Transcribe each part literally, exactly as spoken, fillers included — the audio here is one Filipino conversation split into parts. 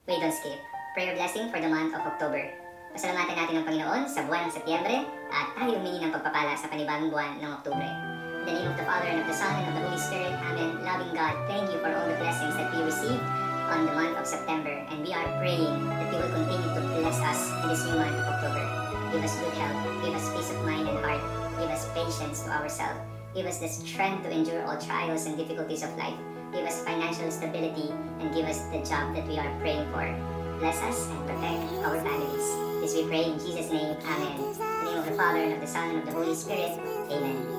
We don't skip. Prayer blessing for the month of October. Pasalamatan natin ang Panginoon sa buwan ng Setyembre at tayo humingi ng pagpapala sa panibagong buwan ng Oktubre. In the name of the Father, and of the Son, and of the Holy Spirit. Amen. Loving God, thank you for all the blessings that we received on the month of September, and we are praying that you will continue to bless us in this new month of October. Give us good health, give us peace of mind and heart, give us patience to ourselves, give us the strength to endure all trials and difficulties of life, give us financial stability, and give us the job that we are praying for. Bless us and protect our families. This we pray in Jesus' name. Amen. In the name of the Father, and of the Son, and of the Holy Spirit. Amen.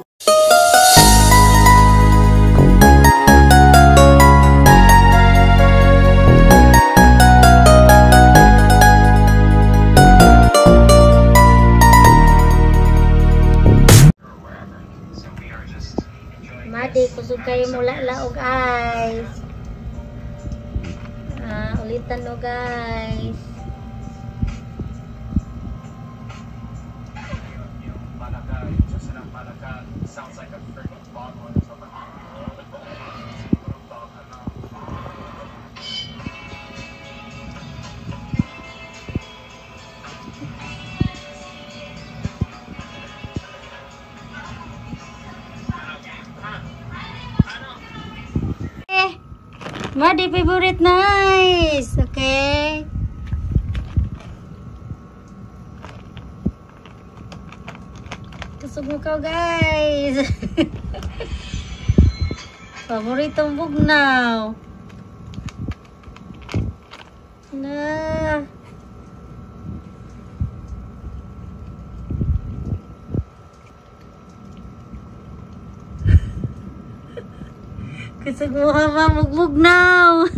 Madi, kusog kayo mula laog guys. Ah, ulitan no guys. Sounds like a freaking foghorn or something. Madi favorite nice. Okay. Kusog mo ka guys. Paboritong bugnaw. Na. Kusog mo ka ba magbugnaw.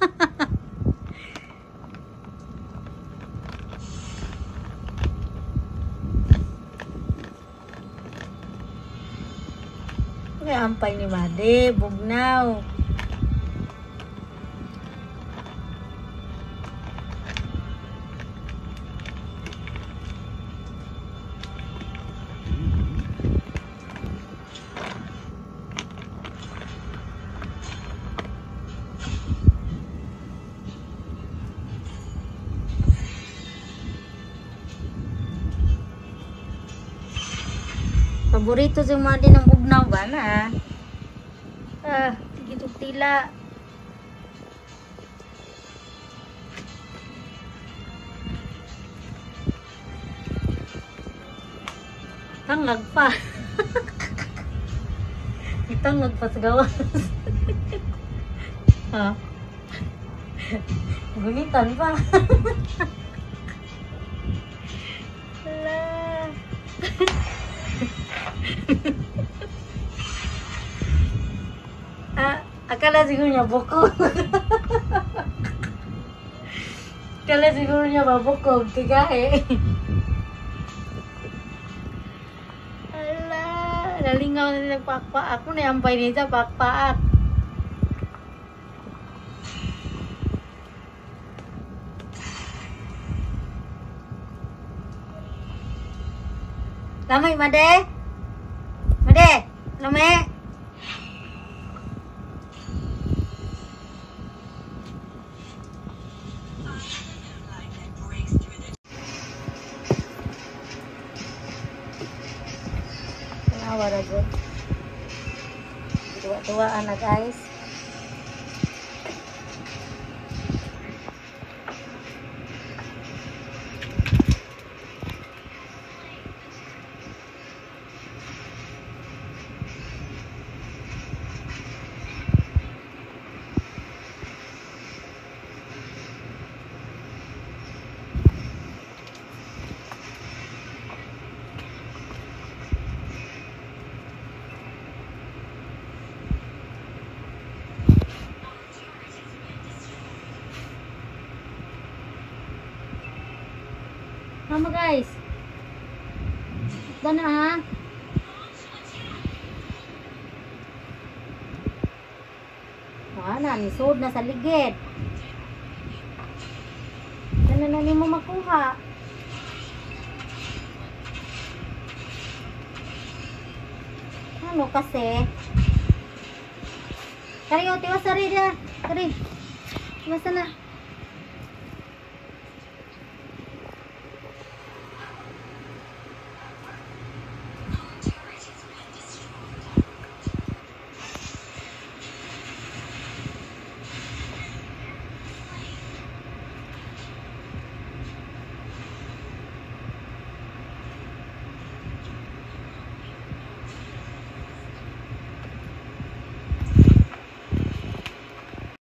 May ampay ni Madi, bugnaw. Paborito si Madi ng bugnaw ba na? Ah, gitu tila. Tangag pa. Itangag pa sa gawas. Ha? Gunitan pa. Ala. Ah, akala siguro niya bukog. Akala siguro niya mabukog. Tigahe. Ala, nalingaw na nilang pakpaak. Ako na yampay nita, pakpaak. Lamay, Made? Made? Lamay? Nawa na good. Tuwa-tuwaan na guys. Mama guys. Dana ha. Wala, nisod na sa ligid. Dana na ni mo makuha. Ano kasi? Kari, tiwas sari dia. Kari. Tiwas na.